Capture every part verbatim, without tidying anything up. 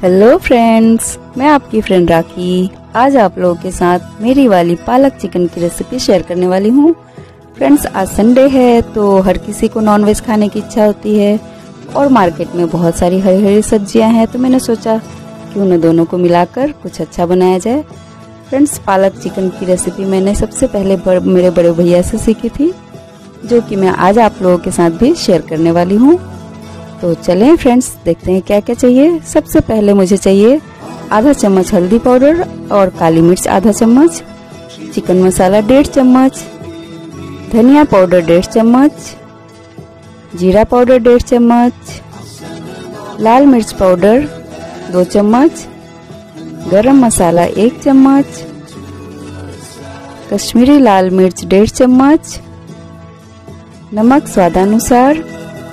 Hello friends, मैं आपकी friend राखी आज आप लोगों के साथ मेरी वाली पालक चिकन की रेसिपी शेयर करने वाली हूँ। फ्रेंड्स, आज संडे है तो हर किसी को नॉनवेज खाने की इच्छा होती है और मार्केट में बहुत सारी हरी हरी सब्जियां हैं, तो मैंने सोचा क्यों न दोनों को मिलाकर कुछ अच्छा बनाया जाए। फ्रेंड्स, पालक चिकन की रेसिपी मैंने सबसे पहले बर, मेरे बड़े भैया से सीखी थी, जो कि मैं आज आप लोगों के साथ भी शेयर करने वाली हूँ। तो चलें फ्रेंड्स, देखते हैं क्या क्या चाहिए। सबसे पहले मुझे चाहिए आधा चम्मच हल्दी पाउडर और काली मिर्च आधा चम्मच, चिकन मसाला डेढ़ चम्मच, धनिया पाउडर डेढ़ चम्मच, जीरा पाउडर डेढ़ चम्मच, लाल मिर्च पाउडर दो चम्मच, गरम मसाला एक चम्मच, कश्मीरी लाल मिर्च डेढ़ चम्मच, नमक स्वादानुसार,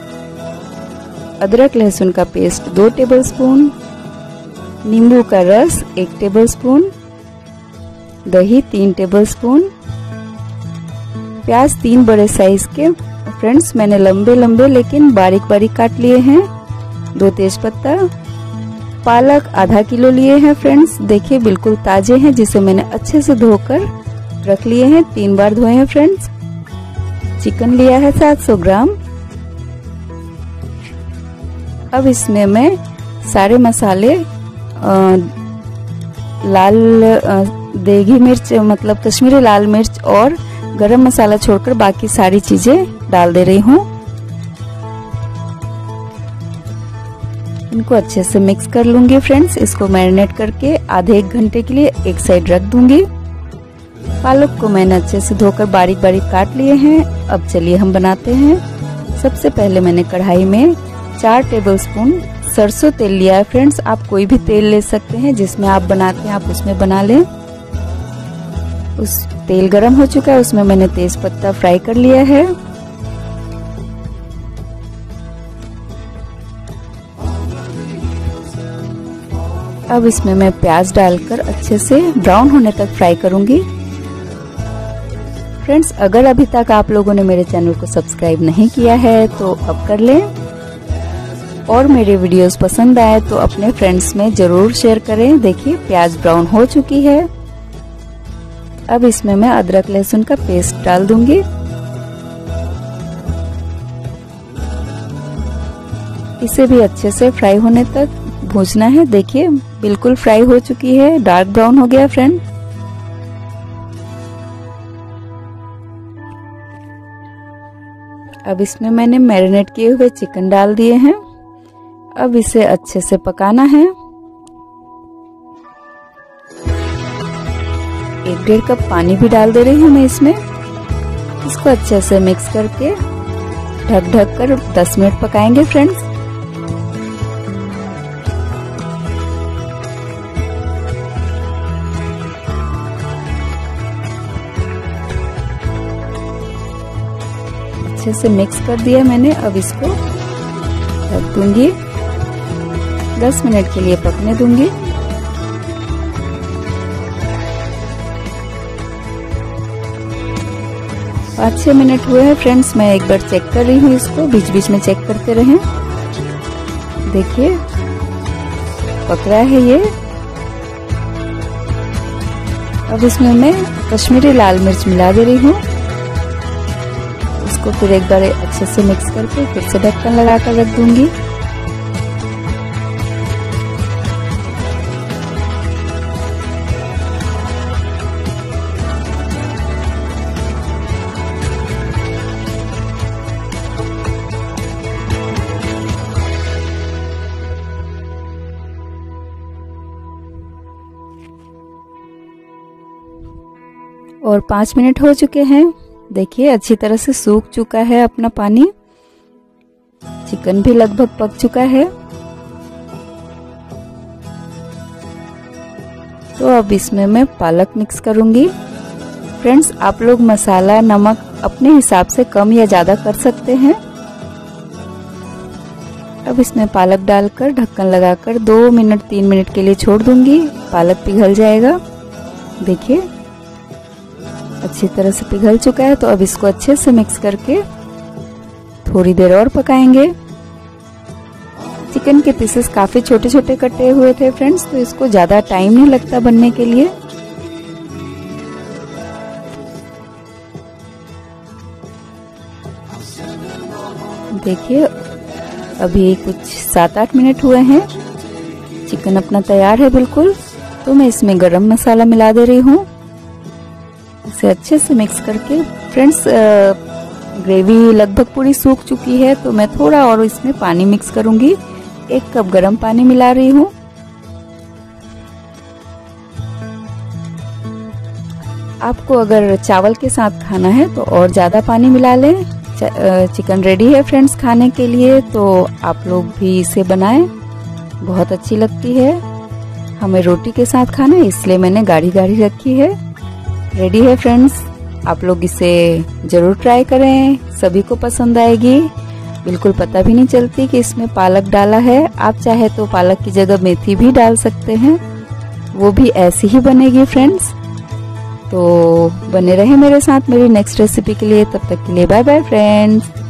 अदरक लहसुन का पेस्ट दो टेबलस्पून, नींबू का रस एक टेबलस्पून, दही तीन टेबलस्पून, प्याज तीन बड़े साइज के फ्रेंड्स मैंने लंबे लंबे लेकिन बारीक बारीक काट लिए हैं, दो तेजपत्ता, पालक आधा किलो लिए हैं फ्रेंड्स, देखिए बिल्कुल ताजे हैं, जिसे मैंने अच्छे से धोकर रख लिए हैं, तीन बार धोए हैं फ्रेंड्स। चिकन लिया है सात सौ ग्राम। अब इसमें मैं सारे मसाले आ, लाल आ, देगी मिर्च मतलब कश्मीरी लाल मिर्च और गरम मसाला छोड़कर बाकी सारी चीजें डाल दे रही हूँ। इनको अच्छे से मिक्स कर लूंगी फ्रेंड्स। इसको मैरिनेट करके आधे एक घंटे के लिए एक साइड रख दूंगी। पालक को मैंने अच्छे से धोकर बारीक बारीक काट लिए हैं। अब चलिए हम बनाते हैं। सबसे पहले मैंने कढ़ाई में चार टेबलस्पून सरसों तेल लिया है फ्रेंड्स। आप कोई भी तेल ले सकते हैं, जिसमें आप बनाते हैं आप उसमें बना लें। उस तेल गरम हो चुका है, उसमें मैंने तेज पत्ता फ्राई कर लिया है। अब इसमें मैं प्याज डालकर अच्छे से ब्राउन होने तक फ्राई करूंगी। फ्रेंड्स, अगर अभी तक आप लोगों ने मेरे चैनल को सब्सक्राइब नहीं किया है तो अब कर लें, और मेरे वीडियोस पसंद आए तो अपने फ्रेंड्स में जरूर शेयर करें। देखिए प्याज ब्राउन हो चुकी है। अब इसमें मैं अदरक लहसुन का पेस्ट डाल दूंगी। इसे भी अच्छे से फ्राई होने तक भूनना है। देखिए बिल्कुल फ्राई हो चुकी है, डार्क ब्राउन हो गया फ्रेंड। अब इसमें मैंने मैरिनेट किए हुए चिकन डाल दिए हैं। अब इसे अच्छे से पकाना है। एक डेढ़ कप पानी भी डाल दे रही हूँ मैं इसमें। इसको अच्छे से मिक्स करके ढक ढक कर दस मिनट पकाएंगे फ्रेंड्स। अच्छे से मिक्स कर दिया मैंने। अब इसको ढक दूंगी, दस मिनट के लिए पकने दूंगी। पाँच छह मिनट हुए हैं फ्रेंड्स। मैं एक बार चेक कर रही हूँ, इसको बीच बीच में चेक करते रहें। देखिए पक रहा है ये। अब इसमें मैं कश्मीरी लाल मिर्च मिला दे रही हूँ। इसको फिर एक बार अच्छे से मिक्स करके फिर से ढक्कन लगाकर रख दूंगी। और पाँच मिनट हो चुके हैं। देखिए अच्छी तरह से सूख चुका है अपना पानी। चिकन भी लगभग पक चुका है। तो अब इसमें मैं पालक मिक्स करूंगी। फ्रेंड्स, आप लोग मसाला नमक अपने हिसाब से कम या ज्यादा कर सकते हैं। अब इसमें पालक डालकर ढक्कन लगाकर दो मिनट तीन मिनट के लिए छोड़ दूंगी। पालक पिघल जाएगा। देखिए अच्छी तरह से पिघल चुका है। तो अब इसको अच्छे से मिक्स करके थोड़ी देर और पकाएंगे। चिकन के पीसेस काफ़ी छोटे छोटे कटे हुए थे फ्रेंड्स, तो इसको ज़्यादा टाइम नहीं लगता बनने के लिए। देखिए अभी कुछ सात आठ मिनट हुए हैं, चिकन अपना तैयार है बिल्कुल। तो मैं इसमें गरम मसाला मिला दे रही हूँ, इसे अच्छे से मिक्स करके। फ्रेंड्स ग्रेवी लगभग पूरी सूख चुकी है, तो मैं थोड़ा और इसमें पानी मिक्स करूंगी। एक कप गरम पानी मिला रही हूँ। आपको अगर चावल के साथ खाना है तो और ज़्यादा पानी मिला लें। चिकन रेडी है फ्रेंड्स खाने के लिए, तो आप लोग भी इसे बनाएं, बहुत अच्छी लगती है। हमें रोटी के साथ खाना है इसलिए मैंने गाढ़ी गाढ़ी रखी है। रेडी है फ्रेंड्स, आप लोग इसे ज़रूर ट्राई करें, सभी को पसंद आएगी। बिल्कुल पता भी नहीं चलती कि इसमें पालक डाला है। आप चाहे तो पालक की जगह मेथी भी डाल सकते हैं, वो भी ऐसी ही बनेगी फ्रेंड्स। तो बने रहे मेरे साथ मेरी नेक्स्ट रेसिपी के लिए। तब तक के लिए बाय बाय फ्रेंड्स।